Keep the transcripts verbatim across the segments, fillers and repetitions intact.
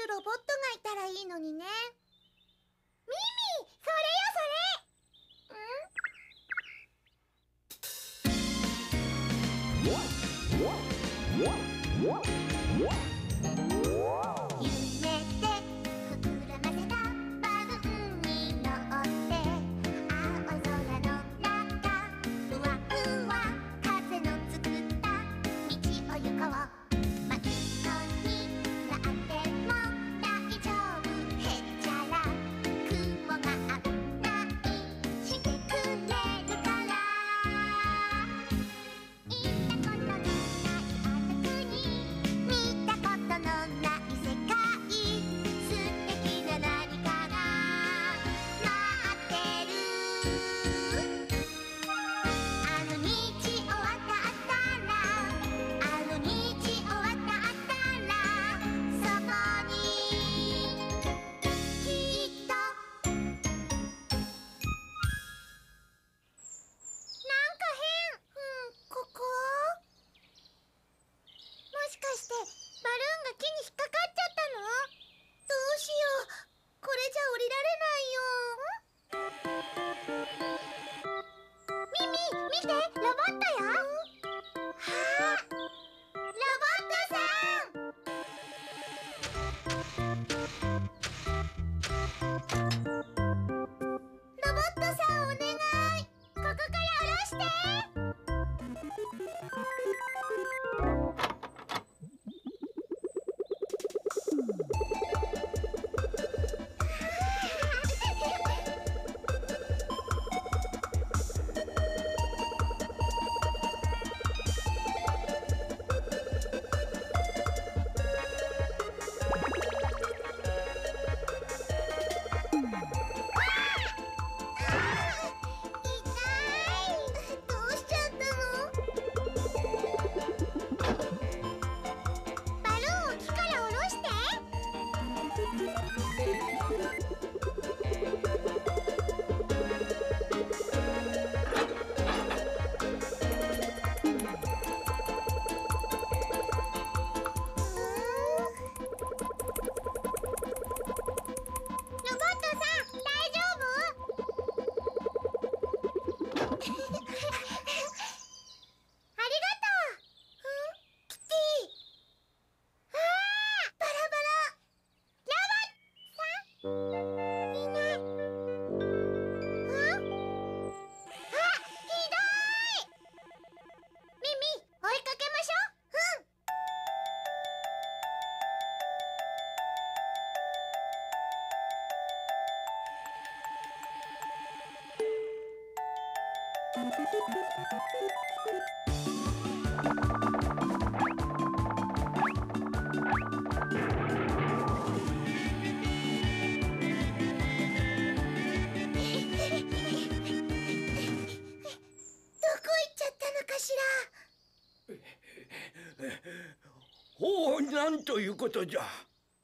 ロボットがいたらいいのにね。ミミ、それよそれ。ん？夢で膨らませたバルーンに乗って青空の中ふわふわ風の作った道を行こう。真っ白になっても大丈夫へっちゃら雲が案内してくれるから行ったことのないあの国見たことのない世界素敵な何かが待ってるあの道を渡ったらあの道を渡ったらそこにきっとなんか変。うん、ここもしかしてバルーンが木に引っかかっちゃったの？どうしよう。これじゃ降りられないよ。ミミ、見て、ロボットよ。はあ、ロボットさん。ロボットさん、お願い。ここから降ろして。どうしちゃったの？バルーンを木から下ろして。ロボットさん、大丈夫？ありがとう。キティ。ああ、バラバラ。ロボットさんいない。ああ、ひどい。ミミ、追いかけましょう。うん。どこ行っちゃったのかしら。 おお、なんということじゃ。 おじさ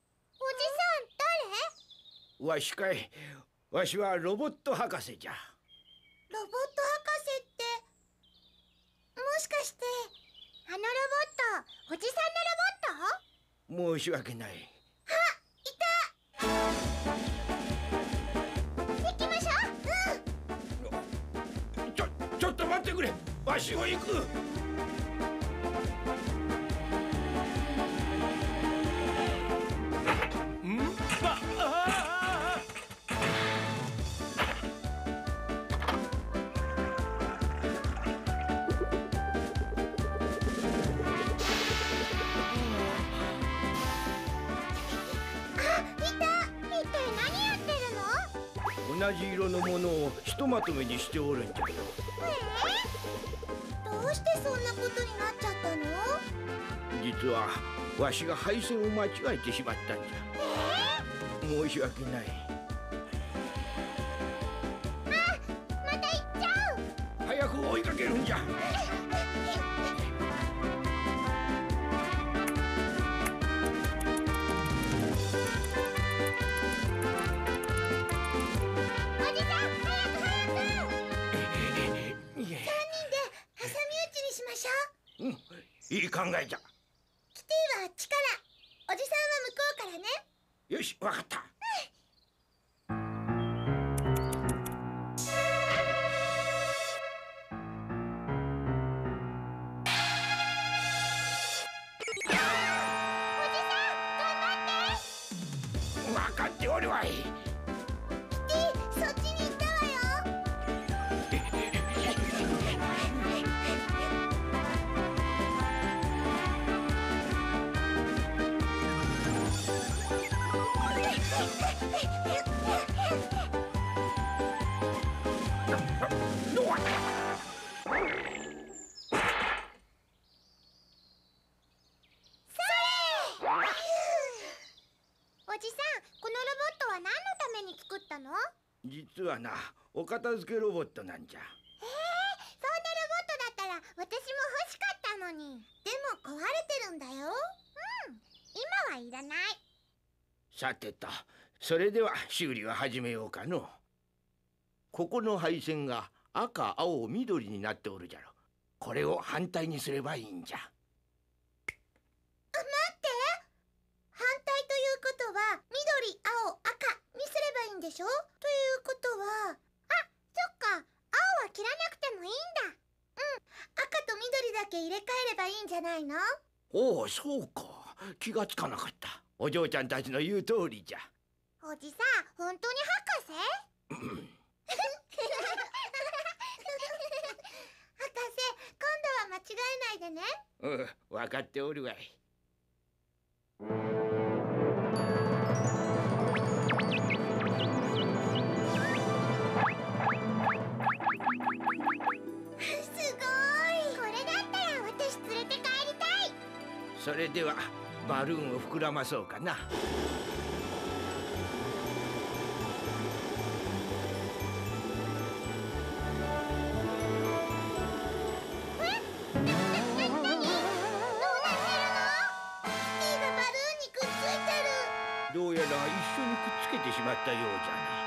ん、 わしかい。わしはロボット博士じゃ。 誰？ロボット博士って、もしかしてあのロボット、おじさんのロボット？ 申し訳ない。 あ、いた。行きましょう。うん。 ちょ、ちょっと待ってくれ。わしも行く。ん？あ、ああ。同じ色のものをひとまとめにしておるんじゃよ。 えー、どうしてそんなことになっちゃったの？ 実はわしが配線を間違えてしまったんじゃ。 えー、 申し訳ない。 あ、また行っちゃう。 早く追いかけるんじゃ。うん、いい考えじゃ。 キティはあっちから、おじさんは向こうからね。 よし、わかった。わかっておるわい。 そっちに行ったわよ。おじさん、このロボットは何のために作ったの？ 実はな、お片付けロボットなんじゃ。 えー、そんなロボットだったら私も欲しかったのに。でも壊れてるんだよ。うん、今はいらない。 さてと、それでは修理を始めようかの。ここの配線が赤、青、緑になっておるじゃろ。これを反対にすればいいんじゃ。 待って、反対ということは緑、青、赤にすればいいんでしょ？ということは、あ、そっか、青は切らなくてもいいんだ。うん、赤と緑だけ入れ替えればいいんじゃないの？ おお、そうか。気がつかなかった。お嬢ちゃんたちの言う通りじゃ。 おじさん、本当に博士？博士、今度は間違えないでね。 うん、分かっておるわい。 すごい。これだったら私連れて帰りたい。 それではバルーンを膨らまそうかな。どうやら一緒にくっつけてしまったようじゃな。